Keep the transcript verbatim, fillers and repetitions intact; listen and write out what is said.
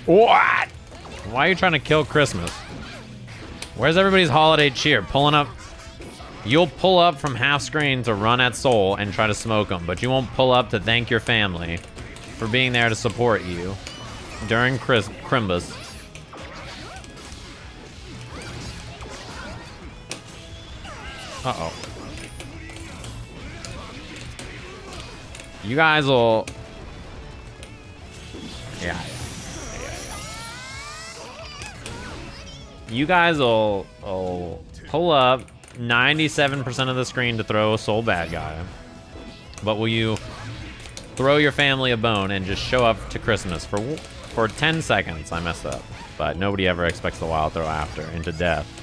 What? Why are you trying to kill Christmas? Where's everybody's holiday cheer? Pulling up. You'll pull up from half screen to run at Soul and try to smoke them, but you won't pull up to thank your family for being there to support you during Chris Chrimbus. Uh-oh. You guys will... Yeah. yeah, yeah, yeah. You guys will, will pull up ninety-seven percent of the screen to throw a Soul bad guy. But will you throw your family a bone and just show up to Christmas for for ten seconds? I messed up. But nobody ever expects the wild throw after into death.